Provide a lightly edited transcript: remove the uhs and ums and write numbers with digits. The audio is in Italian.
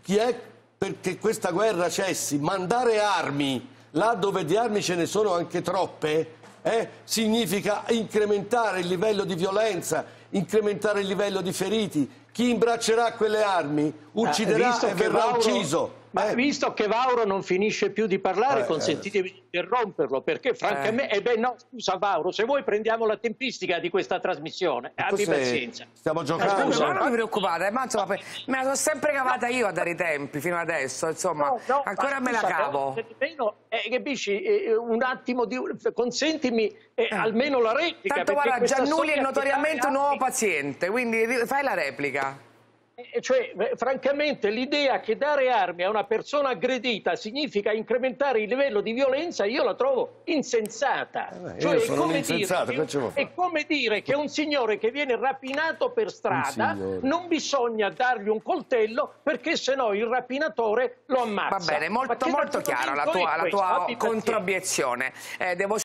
chi è perché questa guerra cessi? Mandare armi là dove di armi ce ne sono anche troppe, significa incrementare il livello di violenza, incrementare il livello di feriti. Chi imbraccerà quelle armi ucciderà e verrà ucciso. Ma visto che Vauro non finisce più di parlare, consentitemi di interromperlo, perché francamente... no, scusa Vauro, se vuoi prendiamo la tempistica di questa trasmissione, abbi pazienza. Stiamo giocando. Scusa, non vi preoccupate, ma insomma, me la sono sempre cavata io a dare i tempi fino adesso, insomma, ancora me la cavo. Capisci, un attimo, consentimi almeno la replica. Tanto guarda, Giannulli è notoriamente un nuovo paziente, quindi fai la replica. Cioè, francamente, l'idea che dare armi a una persona aggredita significa incrementare il livello di violenza, io la trovo insensata. Cioè, è come dire che un signore che viene rapinato per strada non bisogna dargli un coltello perché sennò il rapinatore lo ammazza. Va bene, molto chiara la tua controobiezione.